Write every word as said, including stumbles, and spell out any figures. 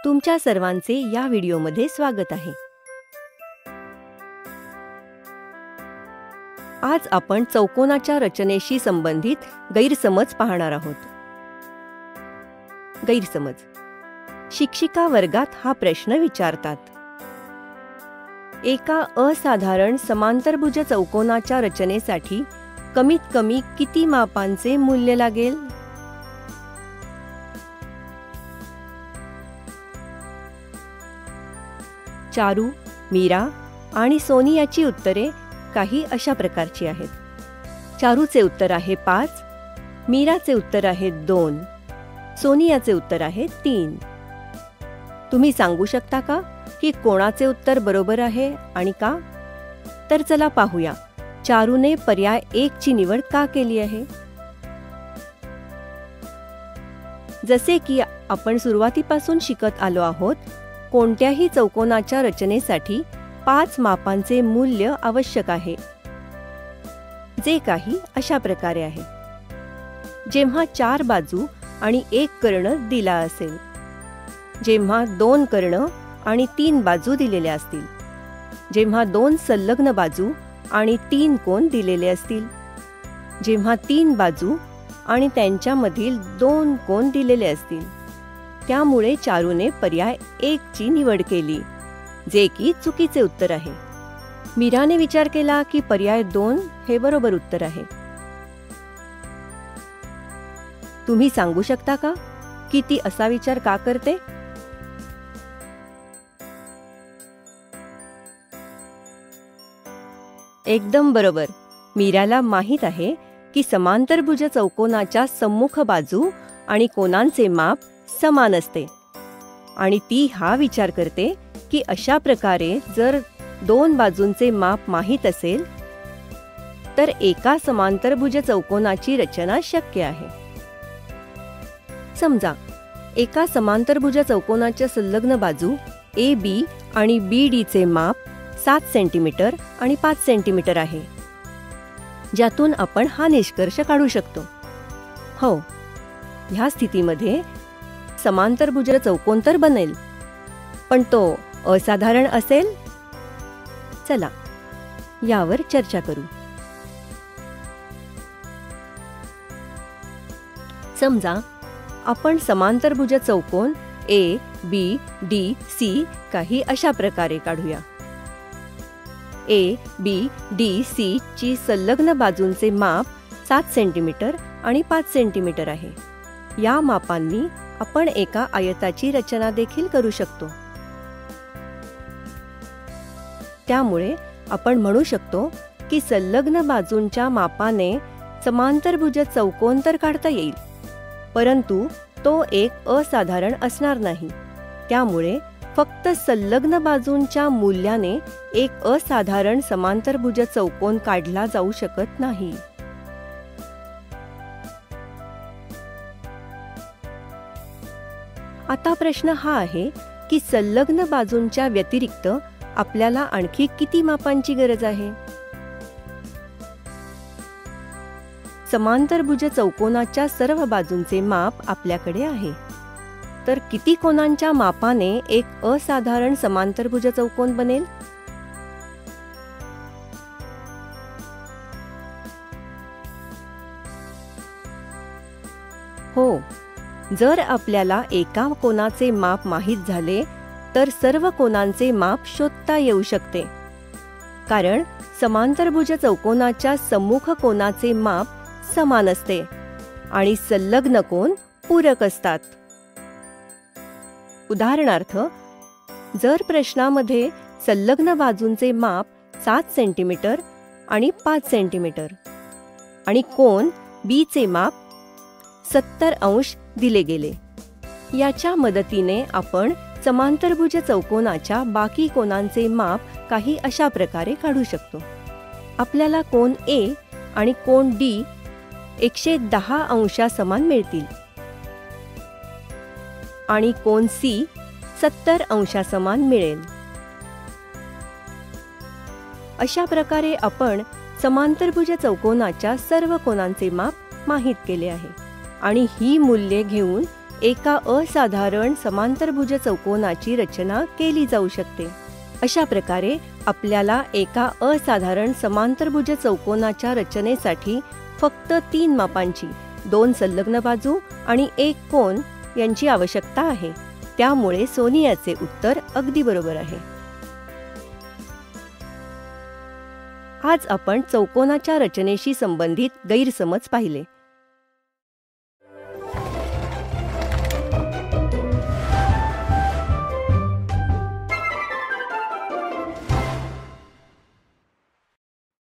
तुमच्या सर्वांचे या व्हिडिओमध्ये स्वागत आहे। आज आपण चौकोनाच्या रचनेशी संबंधित गैरसमज पाहणार आहोत। गैरसमज। शिक्षिका वर्गात हा प्रश्न विचारतात, एका असाधारण समांतरभुज चौकोनाच्या रचनेसाठी कमीत कमी किती मापांचे मूल्य लागेल? चारू, मीरा आणि सोनियाची उत्तरे काही अशा प्रकारची आहेत। चारूचे उत्तर आहे पाच, मीराचे उत्तर आहे दोन, सोनियाचे उत्तर आहे तीन। तुम्ही सांगू शकता का की कोणाचे उत्तर बरोबर आहे आणि का? तर चला पाहूया, चारूने पर्याय एक ची निवड का केली आहे। जसे की आपण सुरुवातीपासून शिकत आलो आहोत, कोणत्याही चौकोनाच्या रचनेसाठी पाच मापांचे मूल्य आवश्यक आहे, जे काही अशा प्रकारे आहे। जेव्हा चार बाजू आणि एक कर्ण दिला असेल, जेव्हा दोन कर्ण आणि तीन बाजू दिलेल्या असतील, जेव्हा दोन संलग्न बाजू आणि तीन कोन दिलेले असतील, जेव्हा तीन बाजू आणि त्यांच्यामधील दोन कोन दिलेले असतील। त्यामुळे चारूने पर्याय एक ची निवड केली, जे की चुकीचे उत्तर आहे। मीराने विचार केला की पर्याय दोन हे बरोबर उत्तर आहे। तुम्ही सांगू शकता का की ती असा विचार का करते? एकदम बरोबर। मीराला माहित आहे की समांतरभुज चौकोनाच्या सम्मुख बाजू आणि कोनांचे माप समान असते आणि ती हा विचार करते की अशा प्रकारे जर दोन बाजूंचे माप माहित असेल तर एका समांतरभुज चौकोनाची रचना शक्य आहे। समजा एका समांतरभुज चौकोनाच्या संलग्न बाजू ए बी आणि बी डी चे माप सात सेंटीमीटर आणि पाच सेंटीमीटर आहे, ज्यातून आपण हा निष्कर्ष काढू शकतो। हो, ह्या स्थितीमध्ये समांतरभुज चौकोन तर बनेल, पण तो असाधारण असेल। चला यावर चर्चा करू। समजा आपण समांतरभुज चौकोन ए बी डी सी काही अशा प्रकारे काढूया। ए बी डी सी ची संलग्न बाजूंचे माप सात सेंटीमीटर आणि पाच सेंटीमीटर आहे। या मापांनी आपण एका आयताची रचना देखील करू शकतो। त्यामुळे आपण म्हणू शकतो की संलग्न बाजूंच्या मापाने समांतरभुज चौकोन तर काढता येईल, परंतु तो एक असाधारण असणार नाही। त्यामुळे फक्त संलग्न बाजूंच्या मूल्याने एक असाधारण समांतरभुज चौकोन काढला जाऊ शकत नाही। आता प्रश्न हा आहे की संलग्न बाजूंच्या व्यतिरिक्त आपल्याला आणखी किती मापांची गरज आहे? समांतरभुज चौकोनाच्या सर्व बाजूंचे माप आपल्याकडे आहे, तर किती कोनांच्या मापाने एक असाधारण समांतरभुज चौकोन बनेल? हो, जर आपल्याला एका कोनाचे माप माहित झाले तर सर्व कोनांचे माप शोधता येऊ शकते, कारण समांतरभुज चौकोनाच्या सम्मुख कोनाचे माप समान असते आणि संलग्न कोन पूरक असतात। उदाहरणार्थ, जर प्रश्नामध्ये संलग्न बाजूंचे माप सात सेंटीमीटर आणि पाच सेंटीमीटर आणि कोन बी चे माप सत्तर अंश दिले गेले, याच्या मदतीने आपण समांतरभुज चौकोनाच्या बाकी कोनांचे माप काही अशा प्रकारे काढू शकतो। आपल्याला कोन ए आणि कोन डी एकशे दहा अंशा समान मिळतील आणि कोन सी सत्तर अंशा समान मिळेल। अशा प्रकारे आपण समांतरभुज चौकोनाच्या सर्व कोनांचे माप माहित केले आहे आणि ही मूल्ये घेऊन एका असाधारण समांतरभुज चौकोनाची रचना केली जाऊ शकते. अशा प्रकारे आपल्याला एका असाधारण समांतरभुज चौकोनाच्या रचनेसाठी फक्त तीन मापांची, दोन संलग्न बाजू आणि एक कोन यांची आवश्यकता आहे. त्यामुळे सोनियाचे उत्तर अगदी बरोबर आहे. आज आपण चौकोनाच्या रचनेशी संबंधित गैरसमज पाहिले.